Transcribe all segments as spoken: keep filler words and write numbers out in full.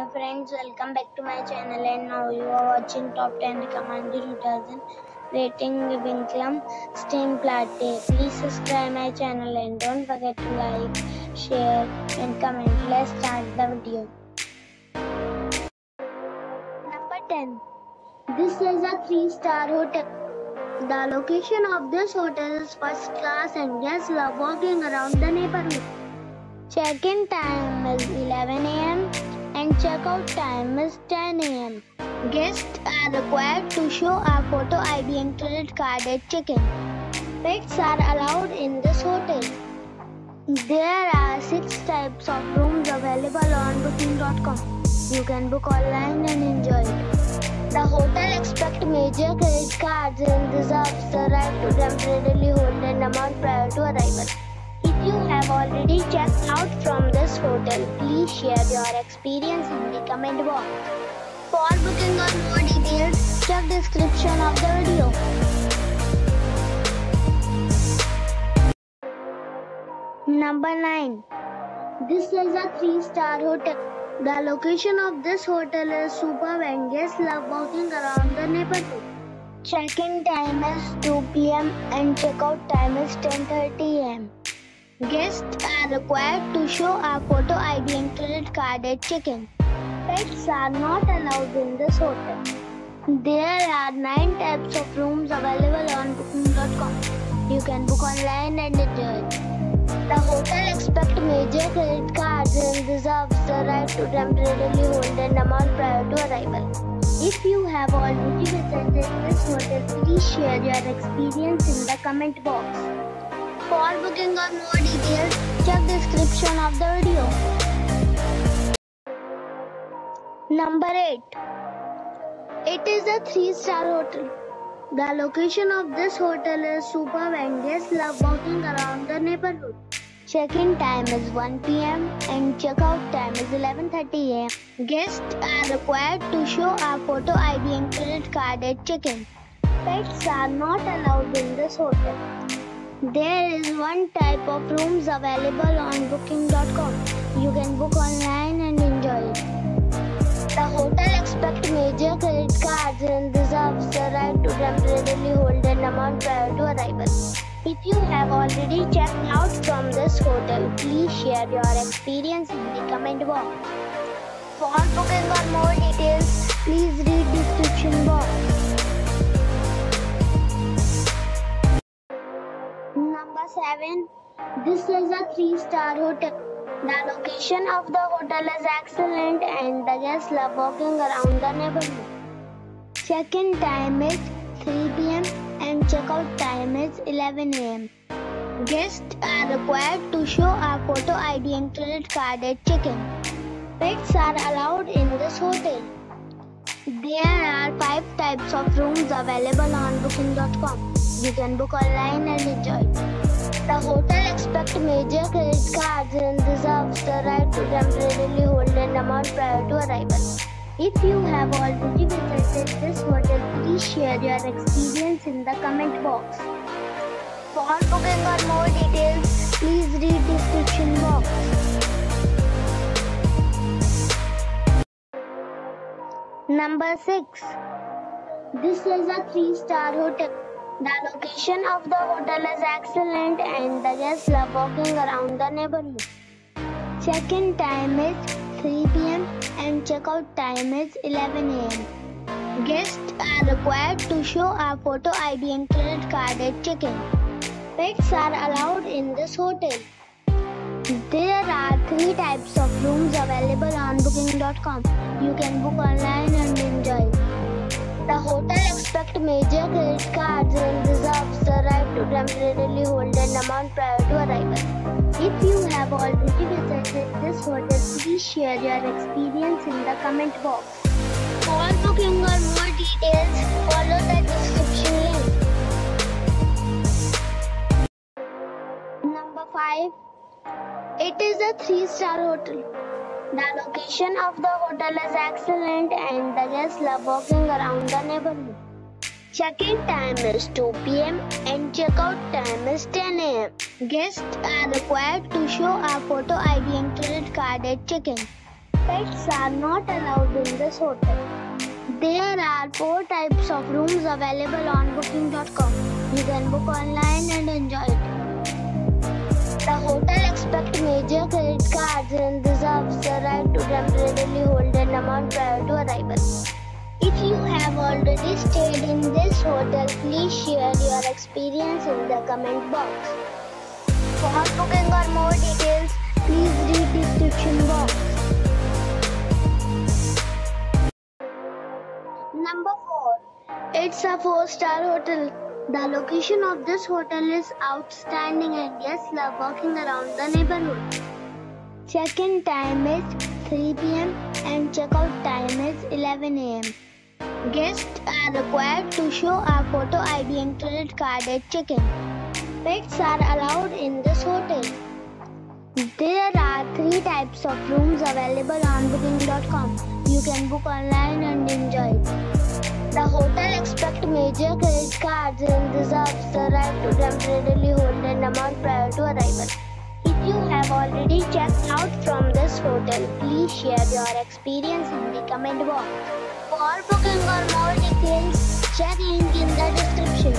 friends, welcome back to my channel, and now you are watching top ten recommended hotels and rating Winklam Steam Platte. Please subscribe my channel and don't forget to like, share and comment. Let's start the video. Number ten. This is a three star hotel. The location of this hotel is first class and guests love walking around the neighborhood. Check-in time is eleven A M and check-out time is ten A M Guests are required to show a photo I D and credit card at check-in. Pets are allowed in this hotel. There are six types of rooms available on booking dot com. You can book online and enjoy it. The hotel accepts major credit cards and reserves the right to temporarily hold an amount prior to arrival. If you have already checked out from this hotel, please share your experience in the comment box. For booking or more details, check the description of the video. Number nine. This is a three star hotel. The location of this hotel is superb and guests love walking around the neighborhood. Check-in time is two P M and check-out time is ten thirty A M Guests are required to show a photo I D and credit card at check-in. Pets are not allowed in this hotel. There are nine types of rooms available on booking dot com. You can book online and enjoy it. The hotel accepts major credit cards and reserves the right to temporarily hold an amount prior to arrival. If you have already visited this hotel, please share your experience in the comment box. For booking or more details, check the description of the video. Number eight. It is a three star hotel. The location of this hotel is superb and guests love walking around the neighborhood. Check-in time is one P M and check-out time is eleven thirty A M Guests are required to show a photo I D and credit card at check-in. Pets are not allowed in this hotel. There is one type of rooms available on booking dot com. You can book online and enjoy it. The hotel accepts major credit cards and reserves the right to temporarily hold an amount prior to arrival. If you have already checked out from this hotel, please share your experience in the comment box. For booking or more details, please read the description box. Number seven. This is a three star hotel. The location of the hotel is excellent and the guests love walking around the neighborhood. Check-in time is three P M and check-out time is eleven A M Guests are required to show a photo I D and credit card at check-in. Pets are allowed in this hotel. There are five types of rooms available on booking dot com. You can book online and enjoy it. The hotel accepts major credit cards and reserves the right to temporarily hold an amount prior to arrival. If you have already visited this hotel, please share your experience in the comment box. For booking or more details, please read the description box. Number six. This is a three star hotel. The location of the hotel is excellent and the guests love walking around the neighborhood. Check-in time is three P M and check-out time is eleven A M Guests are required to show a photo I D and credit card at check-in. Pets are allowed in this hotel. There are three types of rooms available on booking dot com. You can book online and enjoy it. The hotel accepts major credit cards and reserves the right to temporarily hold an amount prior to arrival. If you have already visited this hotel, please share your experience in the comment box. For booking or more details, follow the description link. Number five. It is a three star hotel. The location of the hotel is excellent and the guests love walking around the neighborhood. Check-in time is two P M and check-out time is ten A M Guests are required to show a photo I D and credit card at check-in. Pets are not allowed in this hotel. There are four types of rooms available on booking dot com. You can book online and enjoy it. The hotel expects major credit cards and reserves the right to temporarily hold an amount prior to arrival. If you have already stayed in this hotel, please share your experience in the comment box. For booking or more details, please read description box. Number four. It's a four-star hotel. The location of this hotel is outstanding and guests love walking around the neighborhood. Check-in time is three p m and check-out time is eleven a m Guests are required to show a photo I D and credit card at check-in. Pets are allowed in this hotel. There are three types of rooms available on booking dot com. You can book online and enjoy it. The hotel expects major credit cards and reserves the right to temporarily hold an amount prior to arrival. If you have already checked out from this hotel, please share your experience in the comment box. For booking or more details, check link in the description.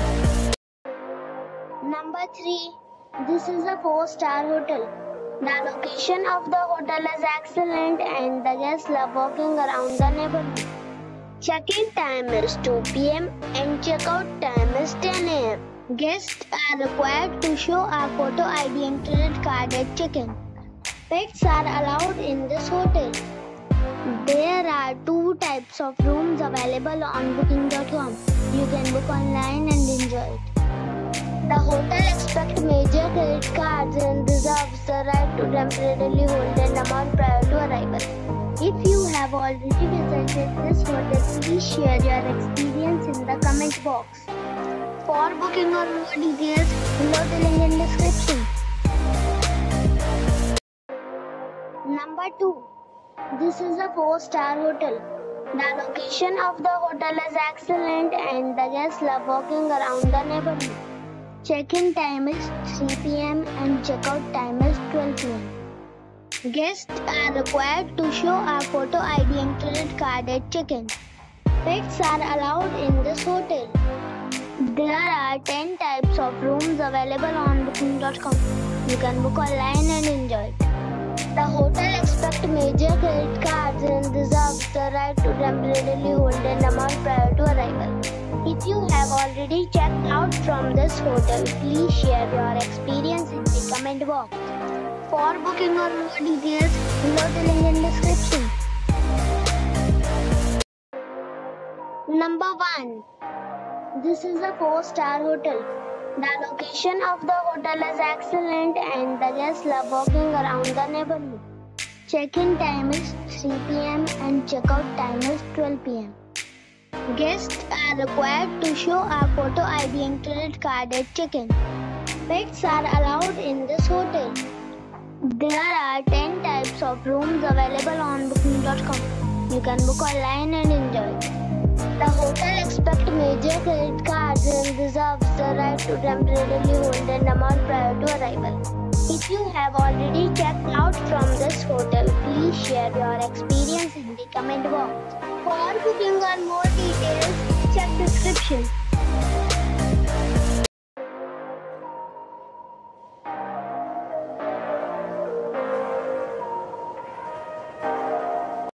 Number three. This is a four-star hotel. The location of the hotel is excellent and the guests love walking around the neighborhood. Check-in time is two p m and check-out time is ten a m Guests are required to show a photo I D and credit card at check-in. Pets are allowed in this hotel. There are two types of rooms available on booking dot com. You can book online and enjoy it. The hotel expects major credit cards and reserves the right to temporarily hold an amount prior to arrival. If you have already visited this hotel, please share your experience in the comment box. For booking or more details, below the link in description. Number two. This is a four-star hotel. The location of the hotel is excellent and the guests love walking around the neighborhood. Check-in time is three p m and check-out time is twelve p m Guests are required to show a photo I D and credit card at check-in. Pets are allowed in this hotel. There are ten types of rooms available on booking dot com. You can book online and enjoy it. The hotel expects major credit cards and reserves the right to temporarily hold an amount prior to arrival. If you have already checked out from this hotel, please share your experience in the comment box. For booking or more details, below the link in description. Number one. This is a four-star hotel. The location of the hotel is excellent and the guests love walking around the neighborhood. Check-in time is three p m and check-out time is twelve p m Guests are required to show a photo I D and credit card at check-in. Pets are allowed in this hotel. There are ten types of rooms available on booking dot com. You can book online and enjoy it. The hotel expects major credit cards and reserves the right to temporarily hold an amount prior to arrival. If you have already checked out from this hotel, please share your experience in the comment box. For booking or more details, check description.